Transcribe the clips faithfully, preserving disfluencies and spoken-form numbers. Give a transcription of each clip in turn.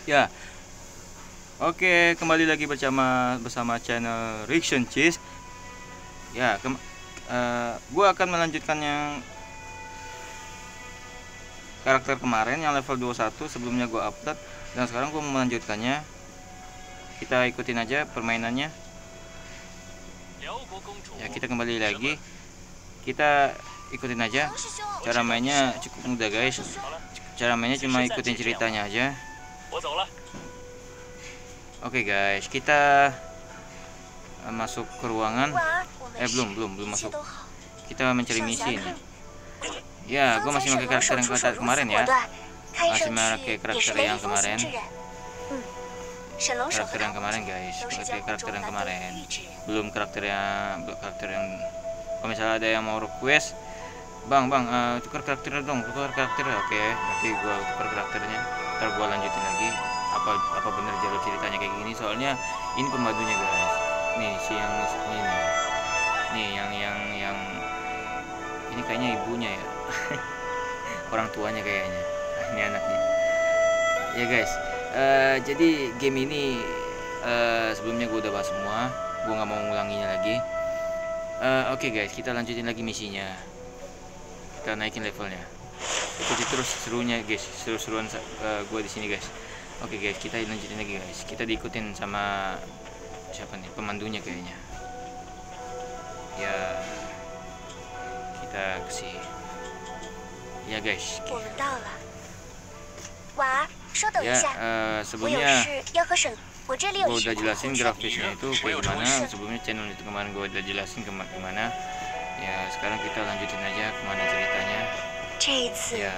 Ya, oke, kembali lagi bersama bersama channel Reaction Cheese. Ya, ke, uh, gue akan melanjutkan yang karakter kemarin yang level dua puluh satu. Sebelumnya gue upload dan sekarang gue mau melanjutkannya. Kita ikutin aja permainannya. Ya, kita kembali lagi. Kita ikutin aja. Cara mainnya cukup mudah, guys. Cara mainnya cuma ikutin ceritanya aja. Oke, guys, kita masuk ke ruangan. Eh, belum, belum, belum masuk. Kita mencari misi ini. Ya, gue masih pakai karakter yang karakter kemarin ya. Masih pakai karakter yang kemarin. Karakter yang kemarin, guys. Pakai karakter yang kemarin. Belum karakter yang belum karakter yang. Kalau misalnya ada yang mau request, bang, bang, uh, tukar karakternya dong, tukar karakternya. Oke, nanti gue tukar karakternya. Ntar gue lanjutin lagi. Apa apa bener jalur ceritanya kayak gini? Soalnya ini pembantunya, guys. Nih si yang ini nih. Nih yang yang yang ini kayaknya ibunya ya. Orang tuanya kayaknya. Ini anaknya. Ya, guys. Uh, jadi game ini uh, sebelumnya gue udah bahas semua. Gue nggak mau ngulanginya lagi. Uh, Oke, okay, guys, kita lanjutin lagi misinya. Kita naikin levelnya. Ikuti terus serunya, guys. Seru-seruan uh, gue di sini, guys. Oke, okay, guys, kita lanjutin lagi, guys. Kita diikutin sama siapa nih? Pemandunya kayaknya. Ya, kita kesini. Ya, guys. Ya, uh, sebelumnya gue udah jelasin grafisnya itu kayak gimana. Sebelumnya channel itu kemarin gue udah jelasin kemana gimana. Ya, sekarang kita lanjutin aja kemana ceritanya. Ya,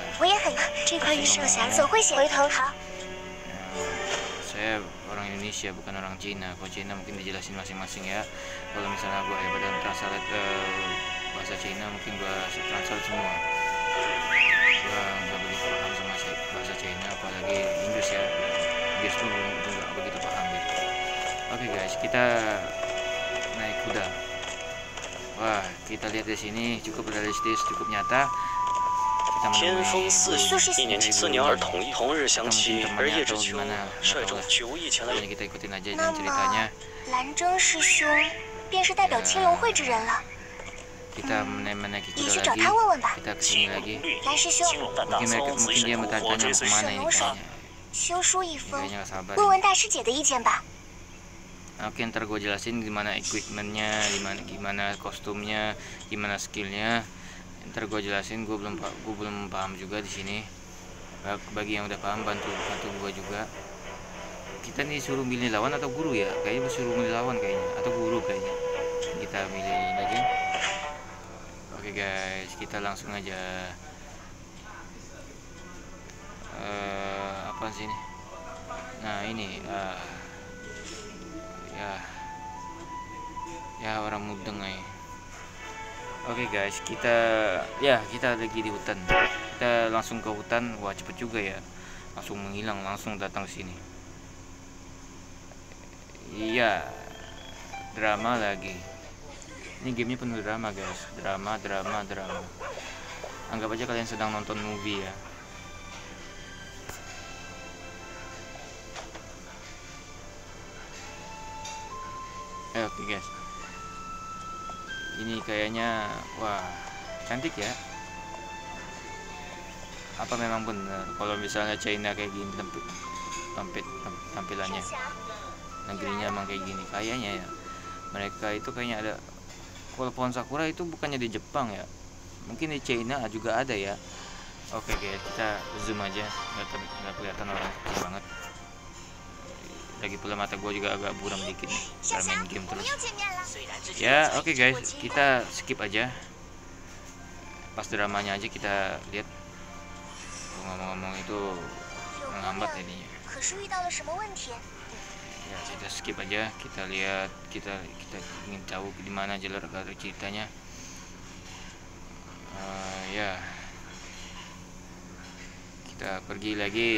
saya orang Indonesia, bukan orang Cina. Kalau Cina mungkin dijelasin masing-masing ya. Kalau misalnya gue hebat dalam translate uh, bahasa Cina, mungkin gue translate semua. Gue nggak begitu paham sama bahasa Cina, apalagi Inggris ya. Inggris tuh nggak begitu paham gitu. Oke, guys, kita naik kuda. Wah, kita lihat di sini cukup realistis, cukup nyata. Kita menemui Pokoknya kita ikutin aja dan ceritanya. Kita menaiki kuda lagi. Kita kesini lagi. Mungkin mereka, mungkin dia bertanya kemana ini kayaknya. Kayaknya gak sabar. Oke, ntar gue jelasin gimana equipmentnya, gimana gimana kostumnya, gimana skillnya. Ntar gue jelasin. Gue belum gue belum paham juga di sini. Bagi yang udah paham, bantu bantu gue juga. Kita nih suruh milih lawan atau guru ya? Kayaknya suruh milih lawan kayaknya, atau guru kayaknya. Kita milih aja. Oke, guys, kita langsung aja. Uh, apa sih ini? Nah, ini uh, ya ya orang mudeng aja. Oke, guys, kita ya kita lagi di hutan. Kita langsung ke hutan. Wah, cepet juga ya, langsung menghilang, langsung datang ke sini. Iya, drama lagi. Ini gamenya penuh drama, guys. Drama, drama, drama. Anggap aja kalian sedang nonton movie ya. Eh, oke, okay, guys. Ini kayaknya wah, cantik ya. Apa memang benar kalau misalnya China kayak gini tampil, tampil, tampilannya, negerinya emang kayak gini kayaknya ya. Mereka itu kayaknya ada. Kalau pohon sakura itu bukannya di Jepang ya? Mungkin di China juga ada ya. Oke, guys, kita zoom aja. Nggak kelihatan orang kecil banget. Lagi pula mata gue juga agak buram dikit nih karena main game terus. Ya, oke, okay, guys, kita skip aja. Pas dramanya aja kita lihat. Ngomong-ngomong itu menghambat jadinya. Ya, kita skip aja. Kita lihat, kita kita ingin tahu di mana jalur ceritanya. Uh, ya, kita pergi lagi.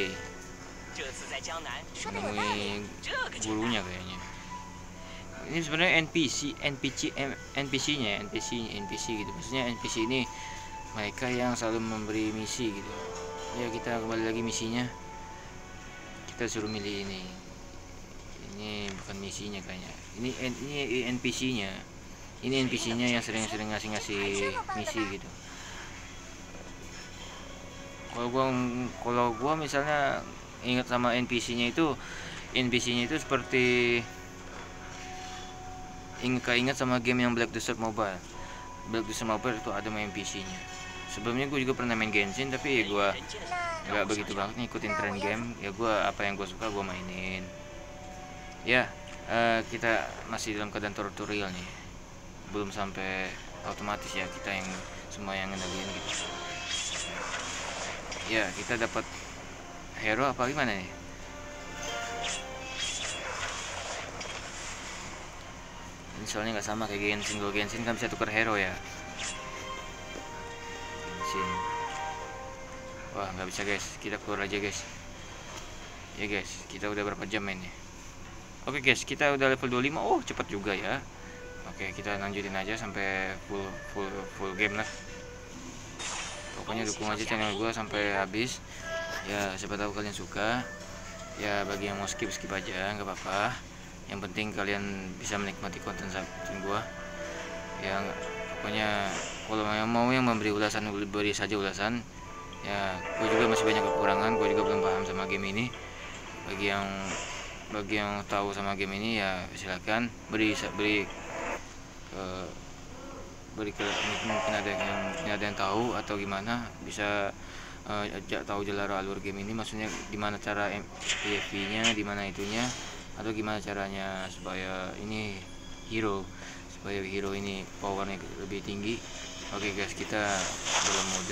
Menemui gurunya kayaknya. Ini sebenarnya N P C, N P C, N P C-nya, N P C, N P C gitu. Maksudnya N P C ini mereka yang selalu memberi misi gitu. Ya, kita kembali lagi misinya. kita suruh milih ini. Ini bukan misinya kayaknya. Ini ini N P C-nya. Ini N P C-nya yang sering-sering ngasih-ngasih misi gitu. Kalau gua kalau gua misalnya ingat sama N P C-nya itu, N P C-nya itu seperti ingat ingat sama game yang Black Desert Mobile. Black Desert Mobile itu ada main N P C-nya. Sebelumnya gue juga pernah main Genshin, tapi ya gue nggak begitu banget ngikutin tren game. Ya gue apa yang gue suka gue mainin. Ya uh, kita masih dalam keadaan tutorial nih, belum sampai otomatis ya kita yang semua yang ngendaliin gitu. Ya kita dapat hero apa gimana nih? Ini soalnya nggak sama kayak Genshin. Kalau Genshin kan bisa tukar hero ya. Genshin. Wah nggak bisa guys, kita keluar aja guys. Ya guys, kita udah berapa jam mainnya? Oke guys, kita udah level dua puluh lima. Oh cepat juga ya. Oke kita lanjutin aja sampai full full full game lah. Pokoknya dukung aja channel gue sampai habis. Ya siapa tahu kalian suka. Ya bagi yang mau skip skip aja nggak apa-apa. Yang penting kalian bisa menikmati konten konten gue. Yang pokoknya kalau yang mau yang memberi ulasan beri saja ulasan. Ya gue juga masih banyak kekurangan. Gue juga belum paham sama game ini. Bagi yang bagi yang tahu sama game ini ya silakan beri beri ke beri ke mungkin ada yang mungkin ada yang tahu atau gimana bisa uh, tahu jelas alur game ini, maksudnya gimana cara P V P-nya, di mana itunya, atau gimana caranya supaya ini hero supaya hero ini powernya lebih tinggi. Oke guys, kita dalam mode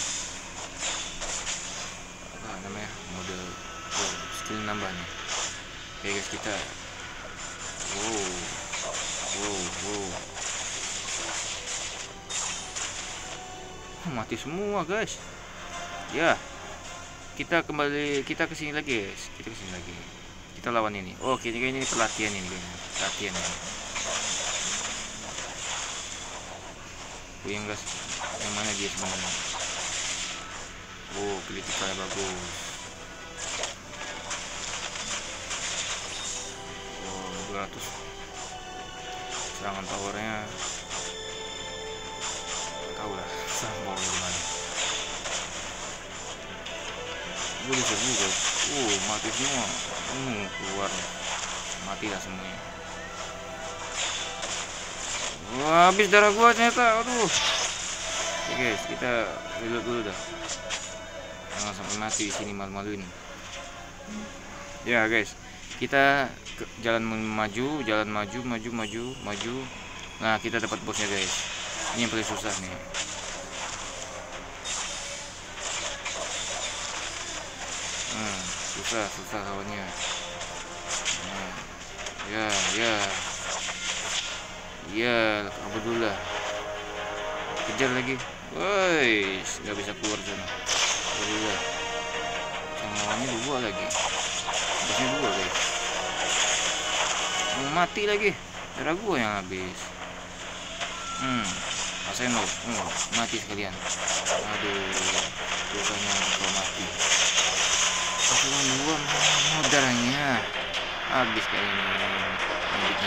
apa namanya mode oh, skill nambah nih. Oke guys, kita wow wow wow mati semua guys. Ya kita kembali kita kesini lagi guys, kita kesini lagi kita lawan ini. Oh kayaknya ini pelatihan ini pelatihan ini. Yang guys, yang mana dia sebenarnya? Oh kritikal bagus. Oh dua ratus serangan powernya tahu lah serangan powernya gimana. Gue bisa juga. Uh mati semua. Hmm keluar mati lah semuanya. Wah habis darah gua ternyata. Aduh oke guys, kita reload dulu dah, jangan sampai mati di sini malu-maluin. Ya guys, kita ke jalan maju, jalan maju, maju, maju, maju. Nah kita dapat bosnya guys. Ini yang paling susah nih. Hmm, susah, susah lawannya. Nah, ya, ya, ya, kabur dulu lah. Kejar lagi. Woi, nggak bisa keluar sana. Kabur dulu lah. Sama lawannya dua lagi. Bosnya dua guys. Mau mati lagi. Darah gua yang habis. Hmm, Aseno, hmm, mati sekalian. Aduh, rupanya kau mati. Satu dua mau darahnya habis kayak ini. Lanjutnya.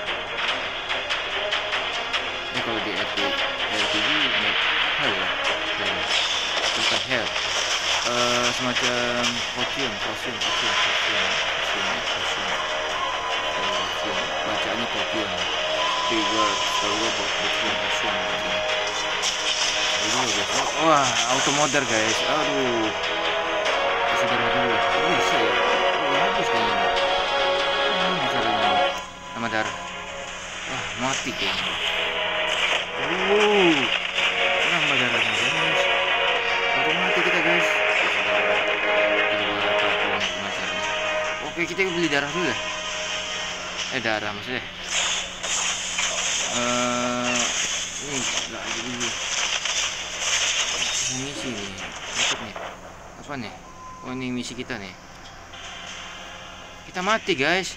Ya kalau di R P G ini hell ya, hell, bukan hell. Uh, semacam potion, potion, potion, potion, potion, potion, potion. Bacaannya potion. Tiga, kalau potion, potion. Wah, auto modder guys. Aduh. Bisa darah dulu. Oh, bisa ya. Oh, habis kayaknya ini. Oh, bisa darah. Sama darah. Wah, mati kayaknya. Uh. Nambah darahnya guys. Auto mati kita guys. Oke, kita beli darah dulu ya. Eh, darah maksudnya. Eh, ini enggak aja dulu. Misi nih. Dapat nih. Apa nih? Oh, ini misi kita nih. Kita mati, guys.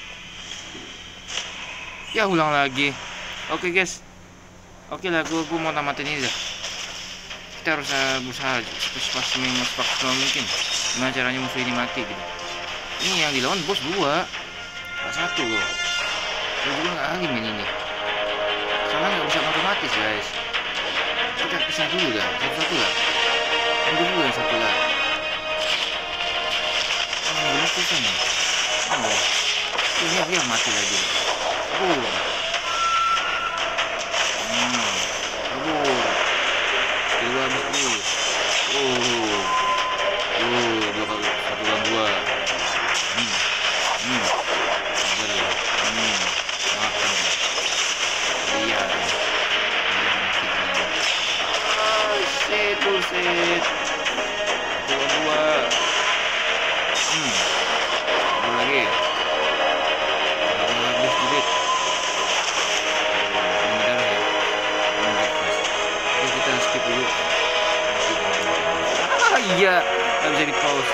Ya, ulang lagi. Oke, guys. Oke lah, gua, gua mau tamatin ini dah. Kita harus uh, berusaha secepat mungkin. Gimana caranya musuh ini mati gitu. Ini yang dilawan bos dua, nggak satu loh. Gue juga nggak ahli main ini. Soalnya nggak bisa otomatis guys. Kita pisah dulu dah, satu-satu lah. Ambil dulu yang satu lah. Oh, ini susah nih. Oh, ini dia mati lagi. Oh, hmm, kabur. Skill habis dulu. Oh, oh, dua kali, satu lawan dua. Hmm, hmm, sabar ya. Hmm, makan. Iya. Set, set. Dua dua. Hmm. Satu lagi. Satu habis dikit. Oh, ini darah ya. Oke, kita skip dulu. Ah iya, nggak bisa di pause.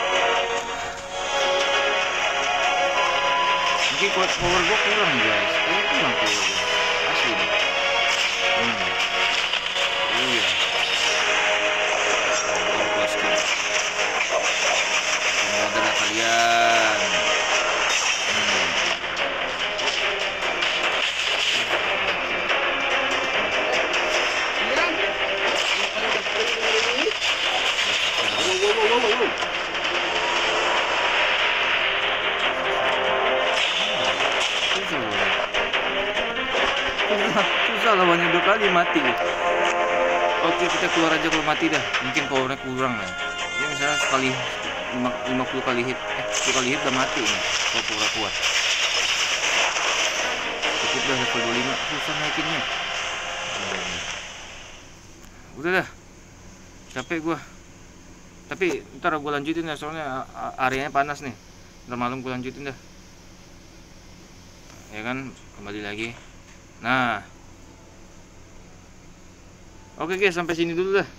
Mungkin kuat power gua kurang guys. Kayaknya kurang power gua. Asli nih. Hmm. Oh iya. Adalah kalian. Hmm. Susah, susah lawannya dua kali mati. Oke, kita keluar aja kalau mati dah. Mungkin powernya kurang lah. Ya misalnya sekali lima puluh kali hit, eh sepuluh kali hit udah mati ini. Kalau power kuat. Cukup dah level dua puluh lima, susah naikinnya. Udah dah. Capek gua. Tapi ntar gua lanjutin ya, soalnya areanya panas nih. Ntar malam gua lanjutin dah. Ya kan, kembali lagi. Nah. Oke guys, sampai sini dulu dah.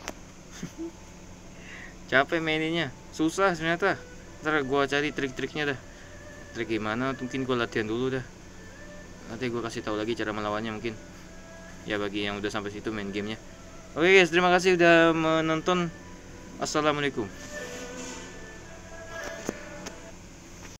Capek maininnya, susah ternyata. Ntar gua cari trik-triknya dah. Trik gimana? Mungkin gua latihan dulu dah. Nanti gua kasih tahu lagi cara melawannya mungkin. Ya bagi yang udah sampai situ main gamenya. Oke guys, terima kasih udah menonton. Assalamualaikum.